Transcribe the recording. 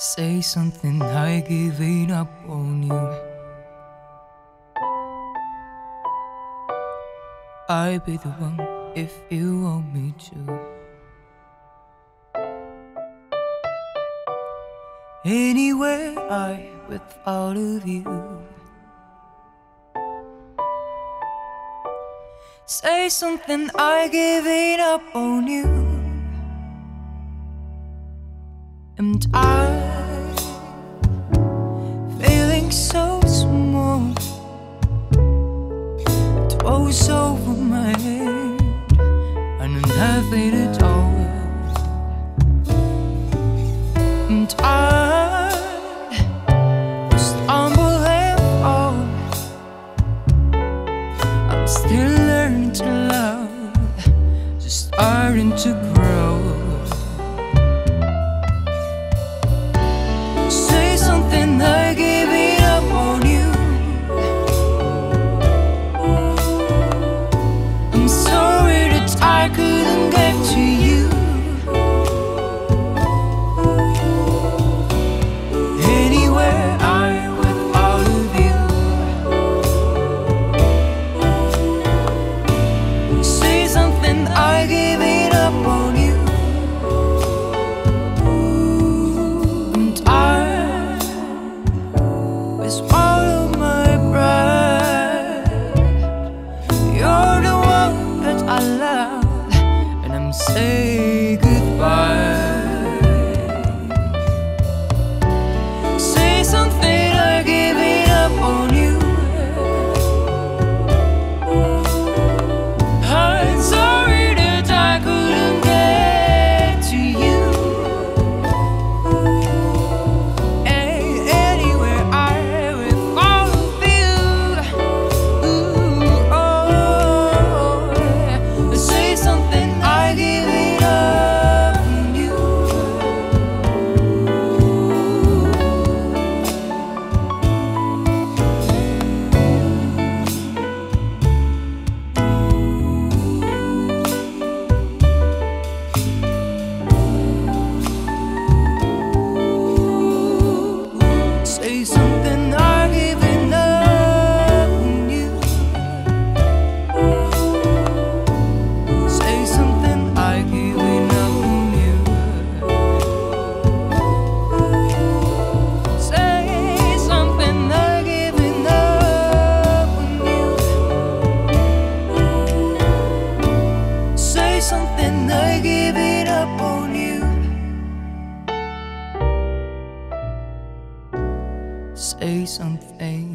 Say something, I giving up on you. I'll be the one if you want me to. Anywhere with all of you. Say something, I giving up on you. And I'm feeling so small. It was over my head and nothing at all. And I stumble and fall. I'm still learning to love, just starting to grow. Say something, I give it up on you. I'm sorry that I couldn't get to you. Anywhere with all of you. Say something, I give it up on you. And I swallow my pride. You're the one that I love, and I'm saying goodbye. Say something, I give it up on you. I'm sorry that I couldn't get to you. Anywhere with all of you. Ooh, oh, yeah. Say something, I give it up on you. Say something, I give it up on you. Say something, I give it up on you. Say something, I give it up on you. Say something, I give it up on you. Say something.